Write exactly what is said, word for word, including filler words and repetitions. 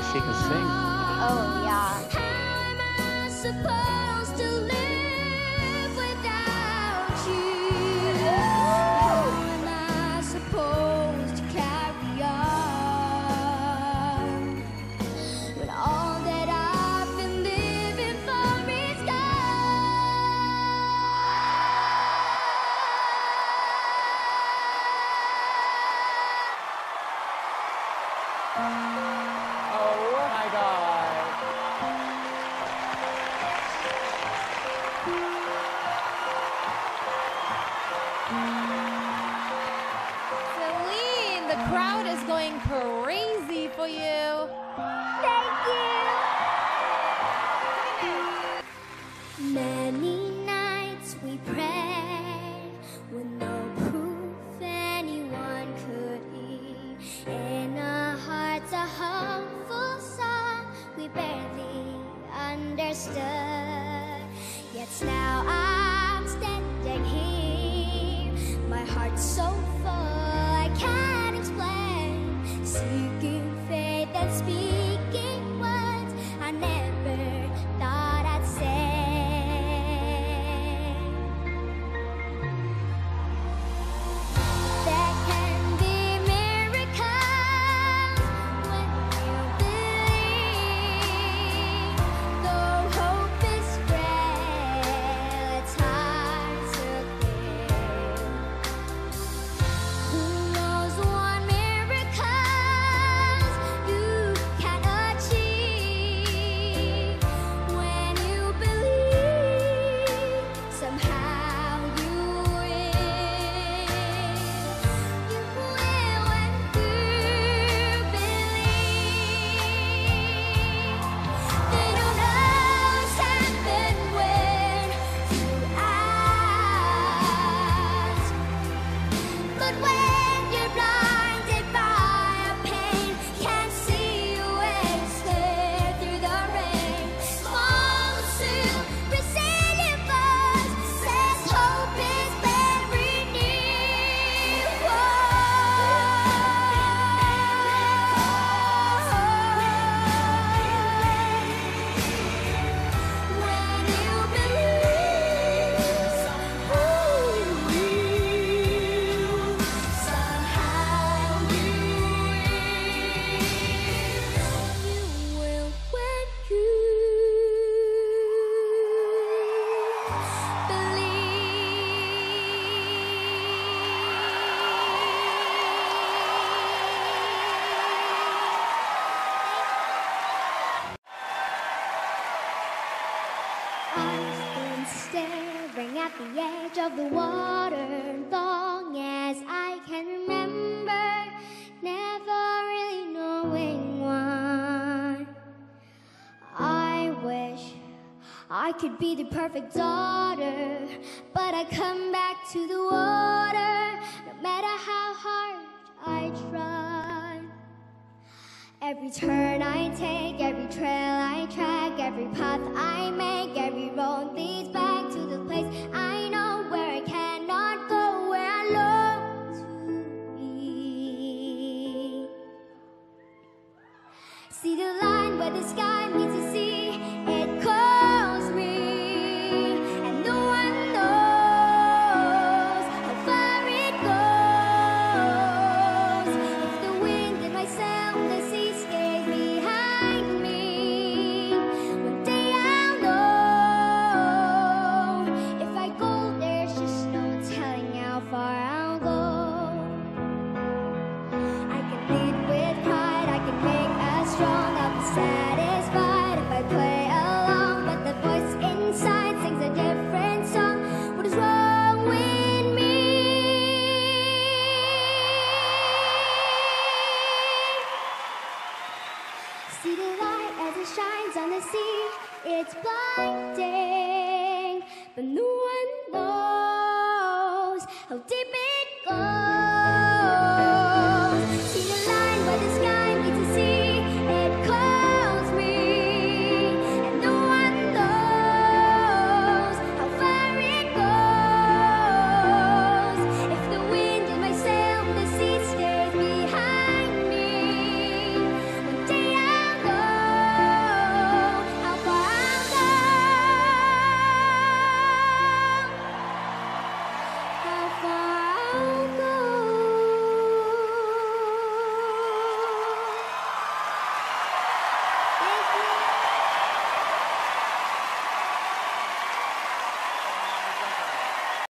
she can sing. Oh, yeah. How am I supposed to live without you? How am I supposed to carry on when all that I've been living for is Oh my God. Celine, the crowd is going crazy for you. Thank you. Many nights we prayed with no proof anyone could hear. In our hearts a hopeful song we barely understood. Yet now I'm standing here, my heart's so full I can't explain. Seeking faith and speaking words I never thought I'd say. There can be miracles when you believe. Though hope is frail, it's hard to live. Who knows what miracles you can achieve when you believe? Somehow you will. You will when you believe. They don't always happen when you ask. But when you're blinded by a pain, can't see your way, stare through the rain. Small soon, resilient voice says hope is very near. When you believe, somehow you will. You will when you I've been staring at the edge of the water long as I can remember, never really knowing why. I wish I could be the perfect daughter, but I come back to the water no matter how hard I try. Every turn I take, every trail I track, every path I make, every road leads back to the place I know where I cannot go, where I long to be. See the line where the sky meets the sea, it calls me, and no one knows how far it goes. If the wind and myself, the sea stays behind me, one day I'll know. If I go, there's just no telling how far I'll go. I can lead with pride, I can make us strong, I'll be satisfied if I play along, but the voice inside sings a different song. What is wrong with me? See the light as it shines on the sea, it's blinding, but no one knows